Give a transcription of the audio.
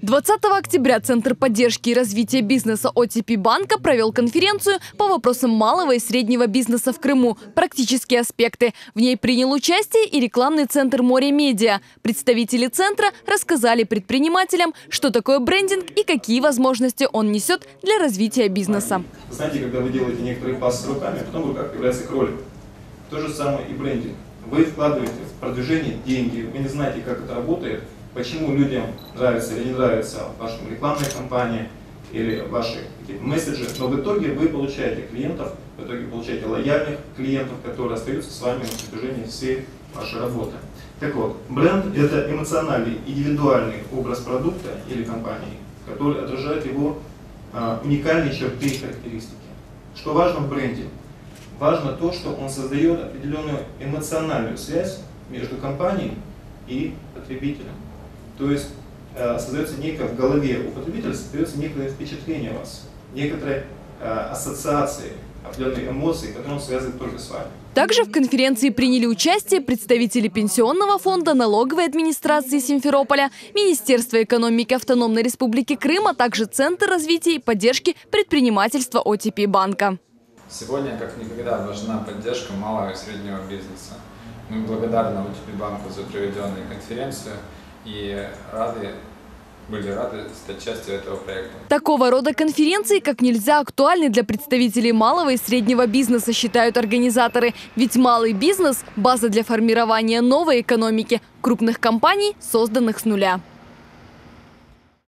20 октября Центр поддержки и развития бизнеса OTP банка провел конференцию по вопросам малого и среднего бизнеса в Крыму. Практические аспекты. В ней принял участие и рекламный центр «Море Медиа». Представители центра рассказали предпринимателям, что такое брендинг и какие возможности он несет для развития бизнеса. Знаете, когда вы делаете некоторые пассы руками, а потом в руках появляется кролик. То же самое и брендинг. Вы вкладываете в продвижение деньги, вы не знаете, как это работает, почему людям нравится или не нравится ваша рекламная кампания или ваши месседжи, но в итоге вы получаете клиентов, в итоге получаете лояльных клиентов, которые остаются с вами на протяжении всей вашей работы. Так вот, бренд – это эмоциональный, индивидуальный образ продукта или компании, который отражает его уникальные черты и характеристики. Что важно в бренде? Важно то, что он создает определенную эмоциональную связь между компанией и потребителем. То есть создается некое в голове у потребителя, создается некое впечатление о вас, некоторые ассоциации, определенные эмоции, которые он связывает только с вами. Также в конференции приняли участие представители Пенсионного фонда, налоговой администрации Симферополя, Министерства экономики Автономной Республики Крым, а также Центр развития и поддержки предпринимательства OTP банка. Сегодня как никогда важна поддержка малого и среднего бизнеса. Мы благодарны OTP банку за проведенную конференцию и были рады стать частью этого проекта. Такого рода конференции как нельзя актуальны для представителей малого и среднего бизнеса, считают организаторы. Ведь малый бизнес – база для формирования новой экономики, крупных компаний, созданных с нуля.